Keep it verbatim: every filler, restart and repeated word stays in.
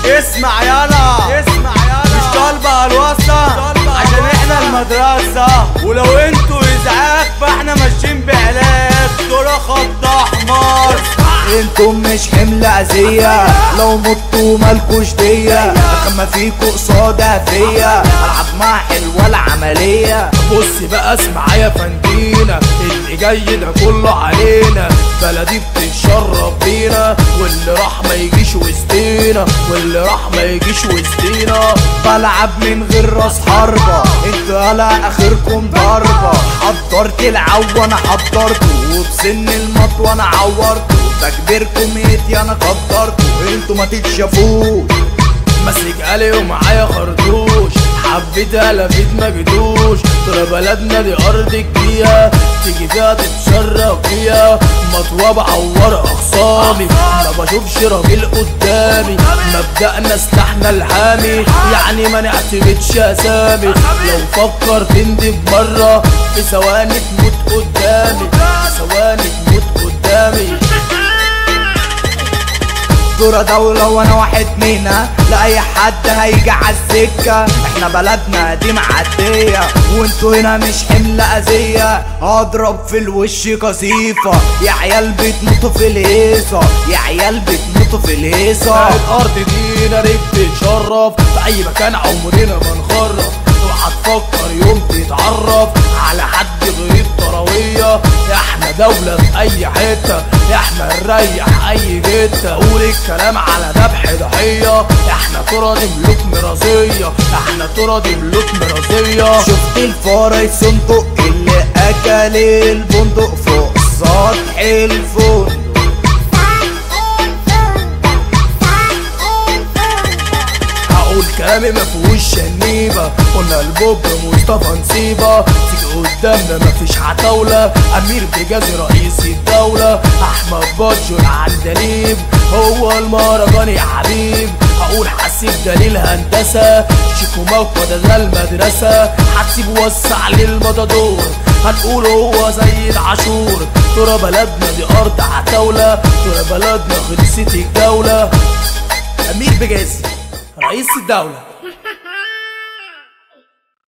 اسمع يلا اسمع يلا مش طالبة الواسطة عشان احنا المدرسة، ولو انتوا ازعاج فاحنا ماشيين بعلاج دول خط احمر. انتم مش حمل اذية، لو متوا مالكوش دية، كما فيكوا قصادها فيا العب مع حلوة العملية. بص بقى اسمع يا فندينا، اللي جاي ده كله علينا، بلدي بتتشرف بينا، واللي راح ما يجيش وسطينا، واللي راح ما يجيش وسطينا. بلعب من غير راس حربة، انتوا يالا اخركم ضربة. حضرت العو انا حضرته، وبسن المط وانا عورته، تكبيركم ايتي انا قدرته، انتوا ما تتشافوش. ماسك قلي ومعايا خرطوش، حبيت لفيت ما جيتوش. ترى بلدنا دي ارض كبيرة، تيجي فيها تتشرف فيها. مطوة بعور اخصامي، ما بشوفش راجل قدامي. مبدأنا سلاحنا الحامي، يعني ما نعتمدش اسامي. لو فكر تندب مرة في ثواني تموت قدامي، في ثواني تموت قدامي. دورة دولة وانا واحد منا، لأي حد هيجي عالسكة. احنا بلدنا دي معدية، وانتوا هنا مش حمل اذية. هضرب في الوش قصيفة، يا عيال بتموتوا في الهيصة، يا عيال بتموتوا في الهيصة. الارض دي نارك تتشرف، في اي مكان عمرنا ما نخرف. اوعى تفكر يوم تتعرف على حد غير طراوية. احنا دولة في اي حتة، احنا نريح اي جتة. قول الكلام على ذبح ضحية، احنا ترى دي ملوك مرازية، احنا ترى دي ملوك مرازية. شفت الفار صندوق اللي اكل البندق فوق سطح الفندق. هقول كلامي مفيهوش شنيبة، قلنا البوب مصطفى نسيبة. تيجي قدامنا مفيش عتاولة، امير بجازي رئيس الدولة. احمد بادجو العندليب هو المهرجان يا حبيب. هقول حسيب دليل هندسة، شيكو موقع ده المدرسة. هتسيب وسع للمضادور، هنقول هو سيد عاشور. ترى بلدنا دي ارض عتاولة، ترى بلدنا خلصت الجولة. امير بجازي رئيس الدولة.